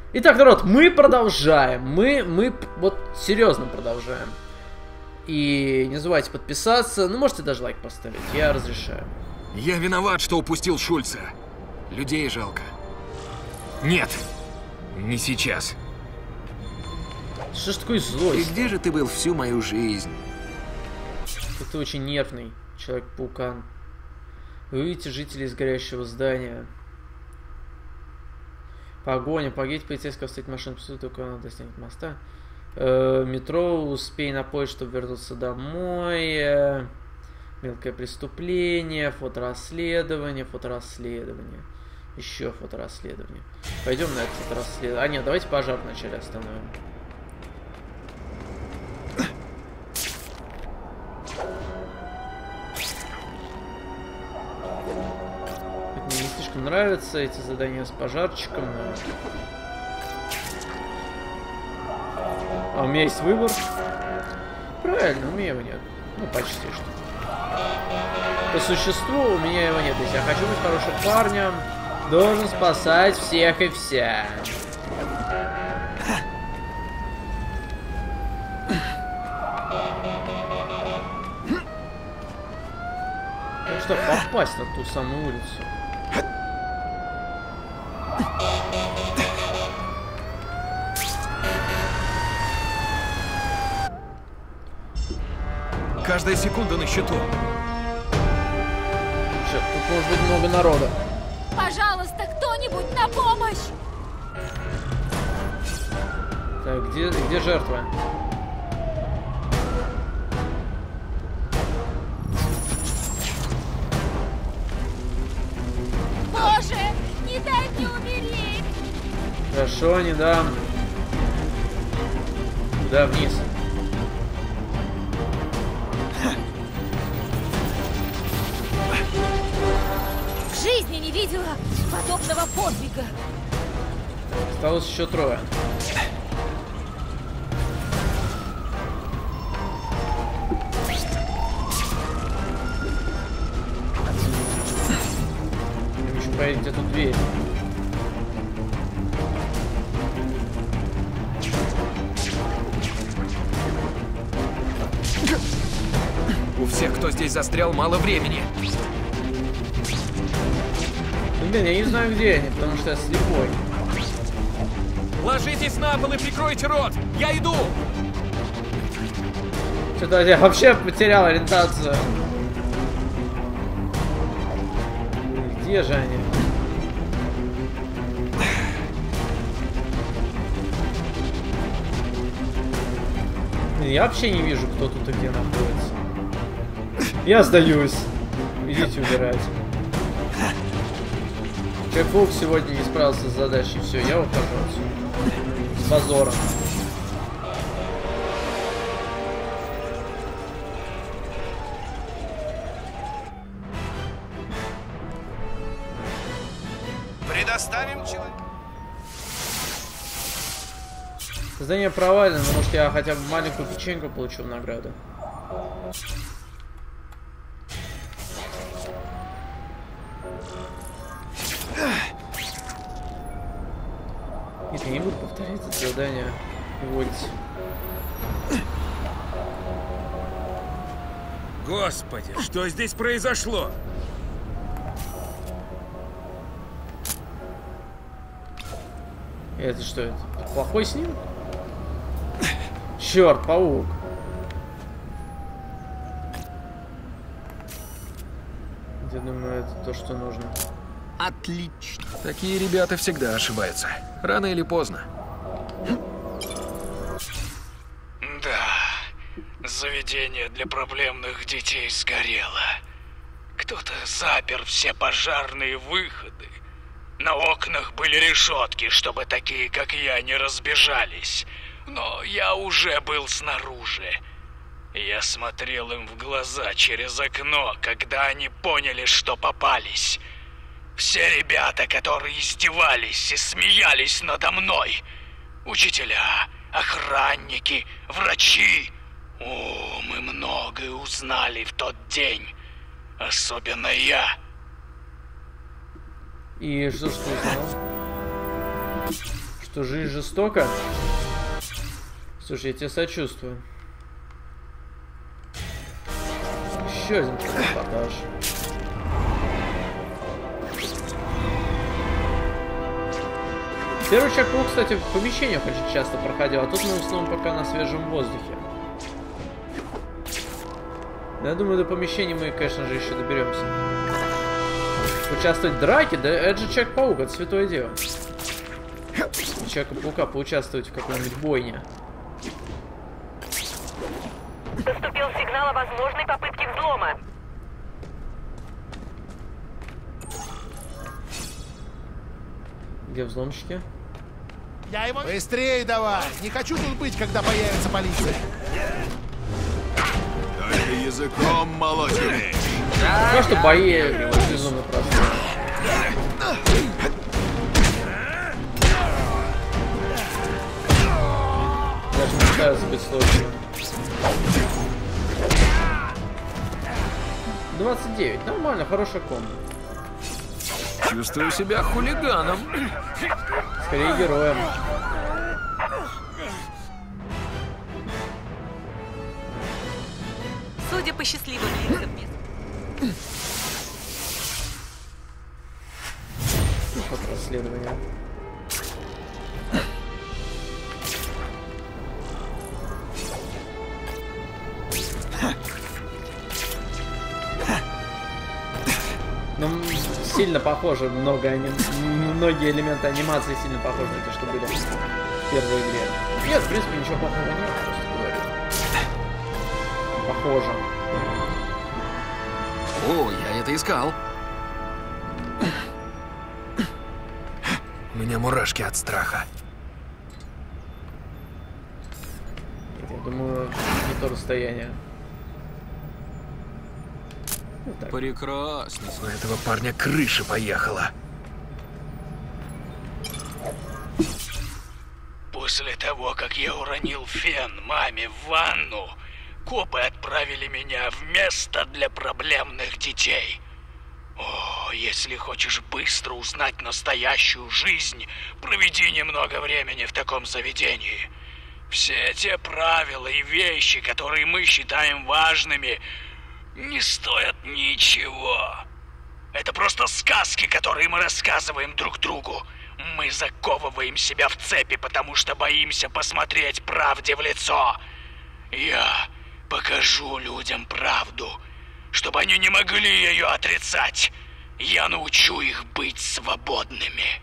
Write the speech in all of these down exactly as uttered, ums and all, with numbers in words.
Итак, народ, мы продолжаем. Мы, мы вот серьезно продолжаем. И не забывайте подписаться. Ну, можете даже лайк поставить. Я разрешаю. Я виноват, что упустил Шульца. Людей жалко. Нет, не сейчас. Что ж такое злость? И где же ты был всю мою жизнь? Ты очень нервный, Человек-паукан. Вы видите жителей из горящего здания. Погоня, погиб полицейского, встретить машину, только она достигнет моста. Э, метро, успей на поезд, чтобы вернуться домой. Э, мелкое преступление, фоторасследование, фоторасследование. Еще фоторасследование. Пойдем на это фоторасследование. А нет, давайте пожар вначале остановим. Мне не слишком нравятся эти задания с пожарчиком, но... А у меня есть выбор? Правильно, у меня его нет. Ну, почти что. По существу у меня его нет. Если я хочу быть хорошим парнем, должен спасать всех и вся. Ну что, попасть на ту самую улицу? Каждая секунда на счету. Что, тут может быть много народа. Пожалуйста, кто-нибудь на помощь! Так, где, где жертва? Боже, не дай мне умереть! Хорошо, не дам. Куда вниз? В жизни не видела подобного подвига. Осталось еще трое. Я хочу проверить эту дверь. У всех, кто здесь застрял, мало времени. Блин, я не знаю, где они, потому что я слепой. Ложитесь на пол и прикройте рот! Я иду! Что-то я вообще потерял ориентацию. Где же они? Я вообще не вижу, кто тут и где находится. Я сдаюсь. Идите убирать. Человек-паук сегодня не справился с задачей. Все, я ухожу отсюда. С позором. Предоставим человека. Задание провалено, но может я хотя бы маленькую печеньку получу в награду. Нет, я не буду повторять это задание. Увольте. Господи, что здесь произошло? Это что это? Плохой с ним? Черт, паук. Я думаю, это то, что нужно. Отлично. Такие ребята всегда ошибаются. Рано или поздно. Да, заведение для проблемных детей сгорело. Кто-то запер все пожарные выходы. На окнах были решетки, чтобы такие, как я, не разбежались. Но я уже был снаружи. Я смотрел им в глаза через окно, когда они поняли, что попались. Все ребята, которые издевались и смеялись надо мной. Учителя, охранники, врачи. О, мы многое узнали в тот день. Особенно я. И что ж ты узнал? Что жизнь жестока? Слушай, я тебе сочувствую. Еще один репортаж. Первый чекпоинт, кстати, в помещениях очень часто проходил, а тут мы в основном пока на свежем воздухе. Я думаю, до помещений мы, конечно же, еще доберемся. Участвовать в драке? Да это же Человек-паук, это святое дело. Человека-паука поучаствовать в какой-нибудь бойне. Поступил сигнал о возможной попытке взлома. Где взломщики? Я его... Быстрее давай! Не хочу тут быть, когда появится полиция. Только языком молоть умеешь. То, что бои безумно простые. Даже не пытаются быть сложными. двадцать девять. Нормально, хорошая комната. Чувствую себя хулиганом. Скорее героем. Судя по счастливым лицам мест. Вот расследование. Ну, сильно похоже, много аним... многие элементы анимации сильно похожи на те, что были в первой игре. Нет, в принципе, ничего плохого нет, просто говорю. Похоже. О, я это искал. У меня мурашки от страха. Нет, я думаю, не то расстояние. Вот так. Прекрасно. У этого парня крыша поехала. После того, как я уронил фен маме в ванну, копы отправили меня в место для проблемных детей. О, если хочешь быстро узнать настоящую жизнь, проведи немного времени в таком заведении. Все те правила и вещи, которые мы считаем важными, не стоят ничего. Это просто сказки, которые мы рассказываем друг другу. Мы заковываем себя в цепи, потому что боимся посмотреть правде в лицо. Я покажу людям правду, чтобы они не могли ее отрицать. Я научу их быть свободными.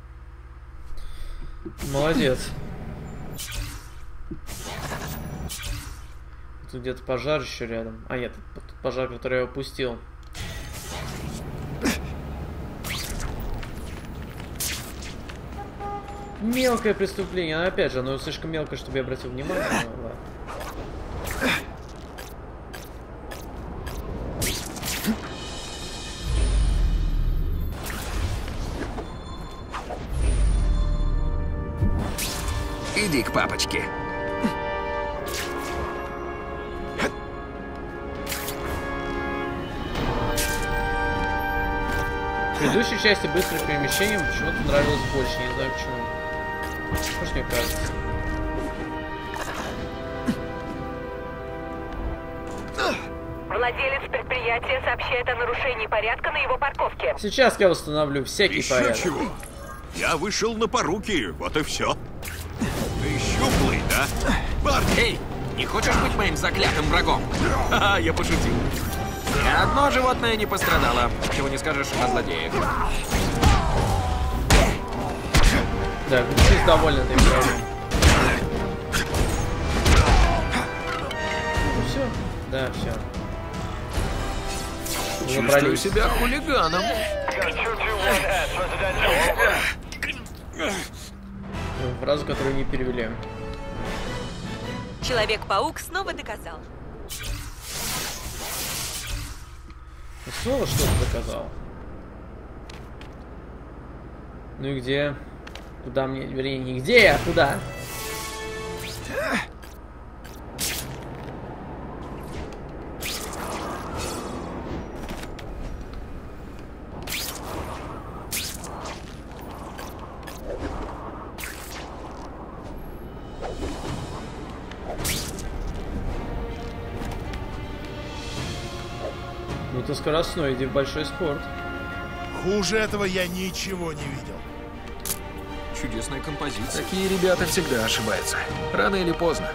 Молодец. Тут где-то пожар еще рядом. А нет, пожар, который я упустил. Мелкое преступление. Но опять же, оно слишком мелкое, чтобы я обратил внимание. Но, ладно. Иди к папочке. В предыдущей части быстрых перемещений почему-то нравилось больше, не знаю почему. Может, мне кажется. Владелец предприятия сообщает о нарушении порядка на его парковке. Сейчас я установлю всякий Еще порядок. чего? Я вышел на поруки, вот и все. Ты щуплый, да? Парни! Эй, не хочешь быть моим заклятым врагом? Ха-ха, я пошутил. Ни одно животное не пострадало. Чего не скажешь о злодеях. Да, Гучис доволен этой игрой. Ну все? Да, все. Чувствую себя хулиганом. Фразу, которую не перевели. Человек-паук снова доказал. Снова что-то доказал. Ну и где? Куда мне? Вернее, не где, а куда? Ну ты скоростной, иди в большой спорт. Хуже этого я ничего не видел. Чудесная композиция. Такие ребята всегда ошибаются. Рано или поздно.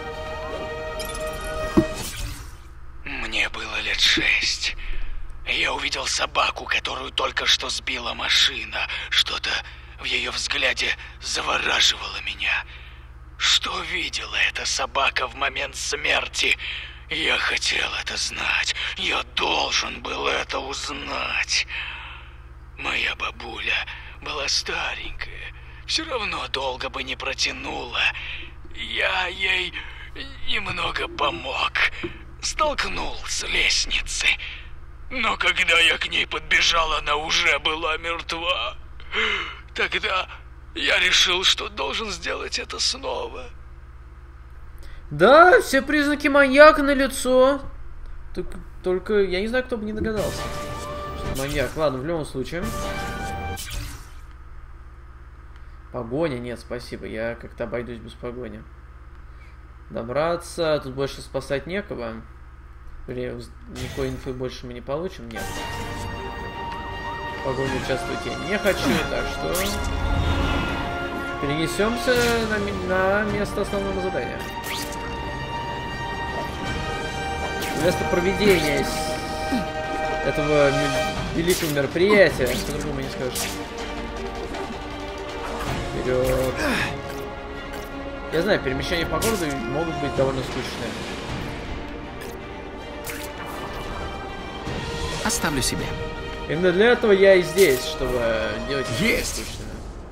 Мне было лет шесть. Я увидел собаку, которую только что сбила машина. Что-то в ее взгляде завораживало меня. Что видела эта собака в момент смерти? Я хотел это знать. Я должен был это узнать. Моя бабуля была старенькая. Все равно долго бы не протянула. Я ей немного помог. Столкнул с лестницы. Но когда я к ней подбежал, она уже была мертва. Тогда я решил, что должен сделать это снова. Да, все признаки маньяка на лицо. Только, только я не знаю, кто бы не догадался. Что маньяк. Ладно, в любом случае. Погоня? Нет, спасибо. Я как-то обойдусь без погони. Добраться. Тут больше спасать некого. Или никакой инфы больше мы не получим? Нет. В погоне участвовать я не хочу, так что перенесемся на, на место основного задания. Место проведения этого великого мероприятия. По-другому не скажешь. Вперед. Я знаю, перемещения по городу могут быть довольно скучные. Оставлю себе. Именно для этого я и здесь, чтобы делать Есть! скучными.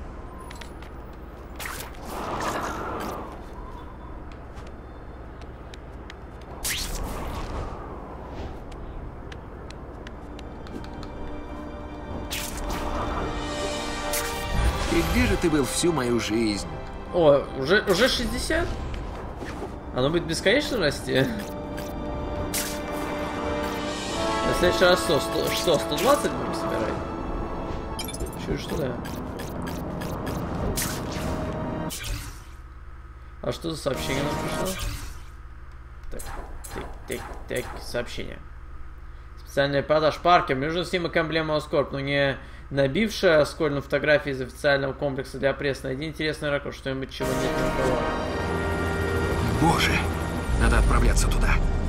И где же ты был всю мою жизнь? О, уже, уже шестьдесят? Оно будет бесконечно расти? В следующий раз сто, сто, что, сто двадцать будем собирать? Чё ж туда? А что за сообщение нам пришло? Так, так, так, так, сообщение. Специальная продажа паркер. Мне нужен снимок эмблемы Оскорб, но не набившая Оскорб на фотографии из официального комплекса для прессы. Найди интересный ракурс, что-нибудь, чего нет ни у кого. Боже, надо отправляться туда.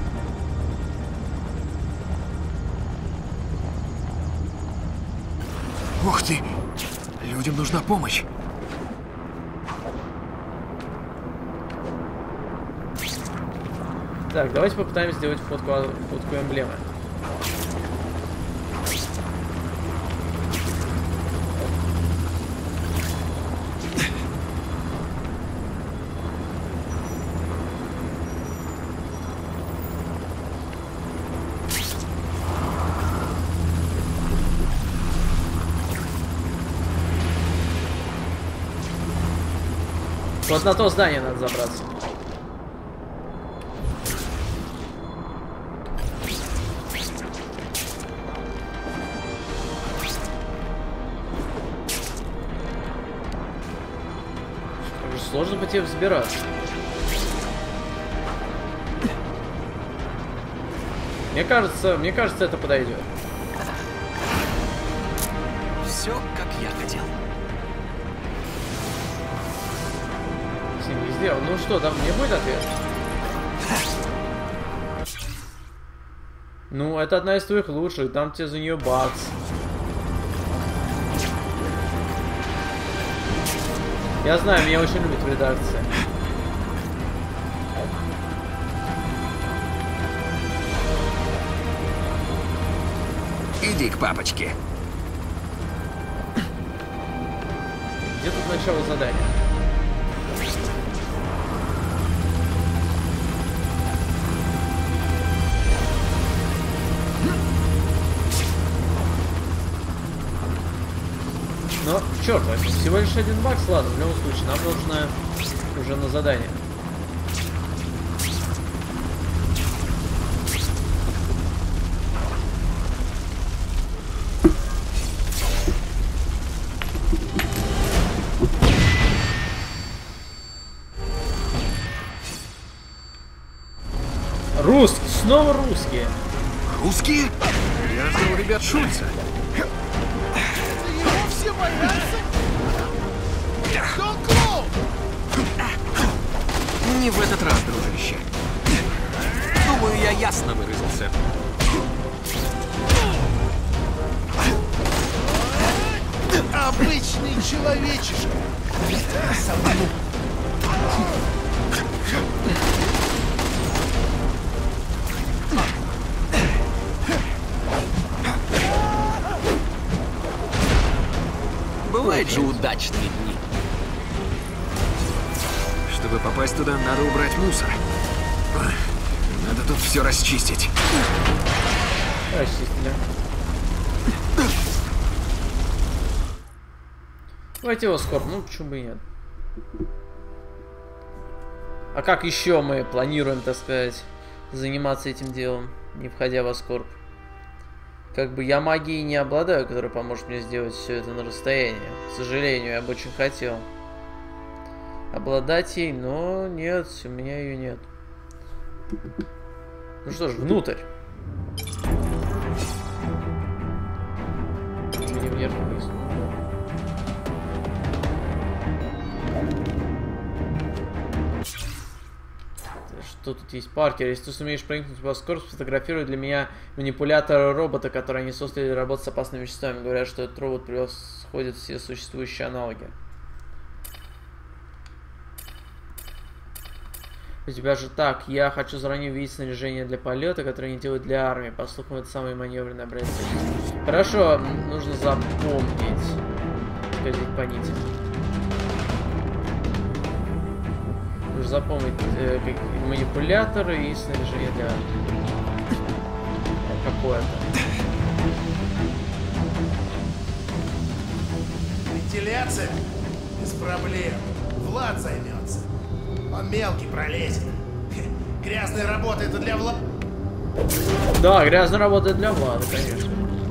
Ух ты! Людям нужна помощь. Так, давайте попытаемся сделать фотку, фотку эмблемы. Вот на то здание надо забраться. Как же сложно по тебе взбираться. Мне кажется, мне кажется, это подойдет. Все, как я хотел. Сделал. Ну что, там не будет ответ? Ну, это одна из твоих лучших. Дам тебе за нее бакс. Я знаю, меня очень любят в редакции. Иди к папочке. Где тут начало задания? Но, черт возьми, всего лишь один бакс, ладно, в любом случае, нам нужно уже на задание. Русские, снова русские. Русские? Я ждал ребят Шульца. Его все боятся? Да он клоун! Не в этот раз, дружище. Думаю, я ясно выразился. Обычный человечишка. Бывают же удачные дни. Чтобы попасть туда, надо убрать мусор. Надо тут все расчистить. Расчистили. Давайте его скоро, ну почему бы и нет. А как еще мы планируем, так сказать, заниматься этим делом, не входя в Аскорб? Как бы я магией не обладаю, которая поможет мне сделать все это на расстоянии. К сожалению, я бы очень хотел обладать ей, но нет, у меня ее нет. Ну что ж, внутрь. Или вверх вниз. Что тут есть? Паркер, если ты сумеешь проникнуть в Аскорб, сфотографируй для меня манипулятора робота, который они создали для работы с опасными веществами. Говорят, что этот робот превосходит все существующие аналоги. У тебя же так, я хочу заранее увидеть снаряжение для полета, которое они делают для армии. По слухам, это самый маневренный образец. Хорошо, нужно запомнить. Скользить по нити. Нужно запомнить э, манипуляторы и снаряжение для армии. Какое-то. Вентиляция? Без проблем. Влад займется. Он мелкий пролезет. Грязная работа это для Влада. Да, грязная работа для Влада, конечно.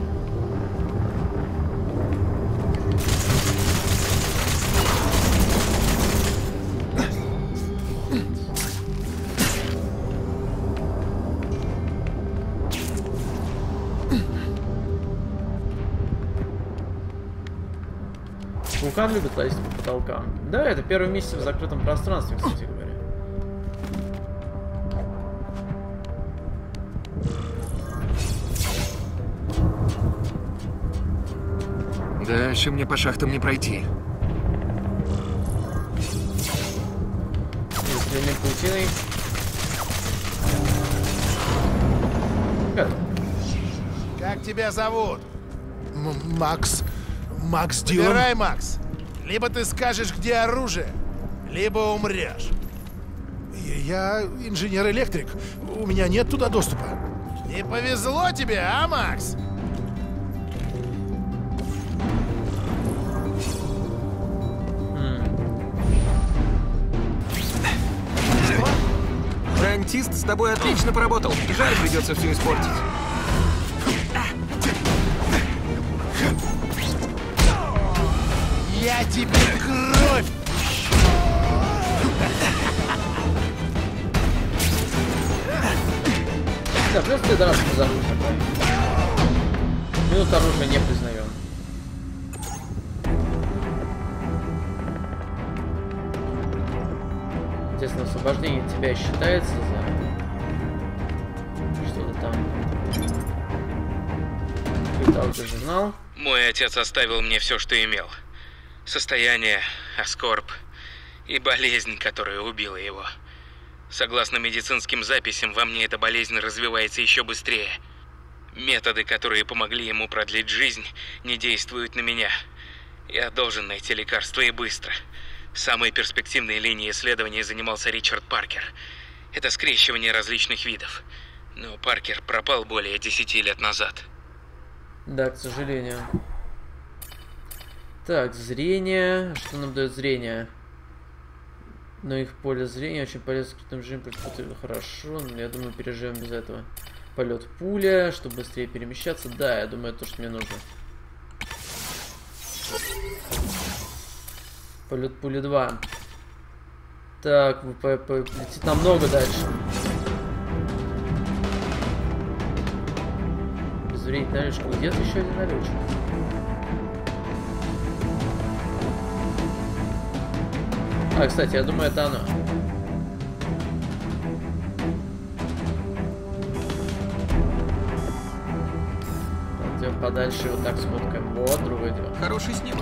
Вулкан любит лазить по потолкам. Да, это первый месяц в закрытом пространстве, кстати говоря. Дальше мне по шахтам не пройти. Стрельной паутиной. Готов. Как тебя зовут? М Макс. Макс Дилан. Выбирай, Макс. Либо ты скажешь, где оружие, либо умрешь. Я инженер-электрик. У меня нет туда доступа. Не повезло тебе, а, Макс? Дантист с тобой отлично поработал. Жаль, придется все испортить. Я тебе кровь! Да, просто ты драться без оружия. Минут оружия не признаем. Естественно, освобождение от тебя считается за что-то там. Итак, ты же знал? Мой отец оставил мне все, что имел. Состояние, Аскорб и болезнь, которая убила его. Согласно медицинским записям, во мне эта болезнь развивается еще быстрее. Методы, которые помогли ему продлить жизнь, не действуют на меня. Я должен найти лекарство и быстро. Самой перспективной линией исследования занимался Ричард Паркер. Это скрещивание различных видов. Но Паркер пропал более десяти лет назад. Да, к сожалению. Так, зрение. Что нам дает зрение? Но их поле зрения очень полезно в скрытом режиме. Хорошо, но я думаю, переживем без этого. Полет пуля, чтобы быстрее перемещаться. Да, я думаю, это то, что мне нужно. Полет пули два. Так, летит намного дальше. проверить наличку. Где-то еще один налетчик. А, кстати, я думаю, это оно. Пойдем подальше, вот так сфоткаем. Вот, другое дело. Хороший снимок.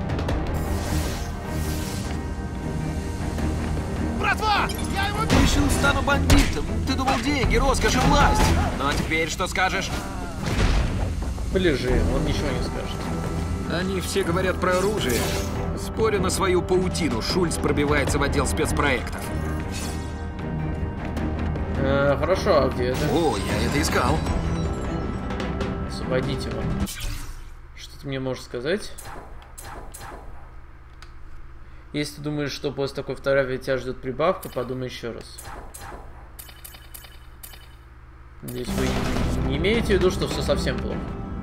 Братва! Я его... Решил, стану бандитом. Ты думал, деньги, роскошь и власть. Ну а теперь что скажешь? Ближе, он ничего не скажет. Они все говорят про оружие. Спорю на свою паутину, Шульц пробивается в отдел спецпроектов. Э, хорошо, а где это? О, я это искал. Освободить его. Что ты мне можешь сказать? Если ты думаешь, что после такой фотографии тебя ждет прибавка, подумай еще раз. Надеюсь, вы не имеете в виду, что все совсем плохо.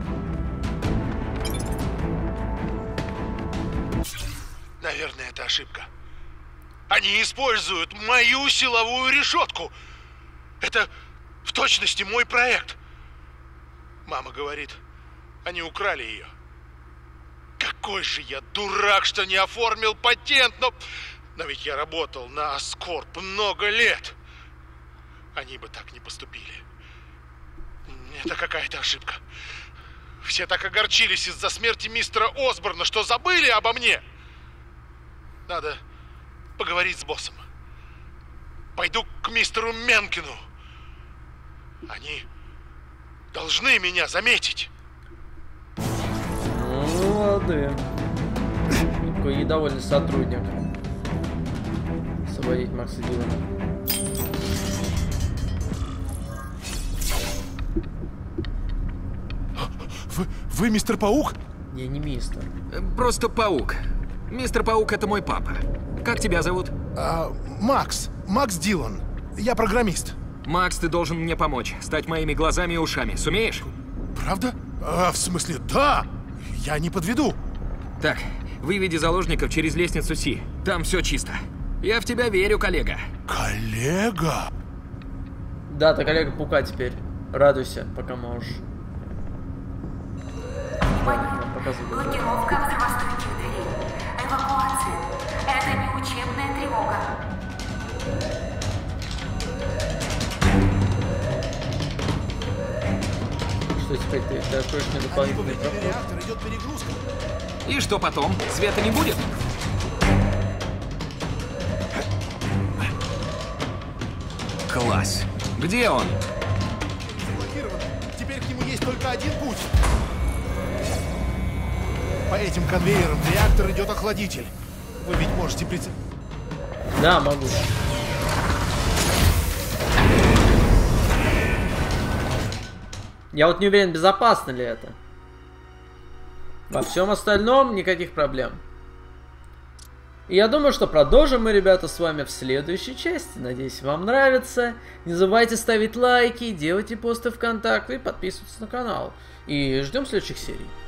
Наверное, это ошибка. Они используют мою силовую решетку. Это в точности мой проект. Мама говорит, они украли ее. Какой же я дурак, что не оформил патент, но... Но ведь я работал на Аскорб много лет. Они бы так не поступили. Это какая-то ошибка. Все так огорчились из-за смерти мистера Осборна, что забыли обо мне. Надо поговорить с боссом. Пойду к мистеру Менкину. Они должны меня заметить. Ну, ладно. Какой недовольный сотрудник. Освободить Макса Дилана. Вы, вы мистер Паук? Я не мистер. Просто Паук. Мистер Паук — это мой папа. Как тебя зовут? А, Макс. Макс Дилан. Я программист. Макс, ты должен мне помочь. Стать моими глазами и ушами. Сумеешь? Правда? А, в смысле, да! Я не подведу. Так, выведи заложников через лестницу Си. Там все чисто. Я в тебя верю, коллега. Коллега? Да, ты коллега Паука теперь. Радуйся, пока можешь. Блокировка взрывостойких дверей. Эвакуация. Это не учебная тревога. Что теперь ты, ты откроешь мне дополнительный проход? Реактор, идет перегрузка. И что потом? Света не будет? Класс. Где он? Заблокирован. Теперь к нему есть только один путь. По этим конвейерам в реактор идет охладитель. Вы ведь можете прицеп... Да, могу. Я вот не уверен, безопасно ли это. Во всем остальном никаких проблем. И я думаю, что продолжим мы, ребята, с вами в следующей части. Надеюсь, вам нравится. Не забывайте ставить лайки, делайте посты ВКонтакте и подписываться на канал. И ждем следующих серий.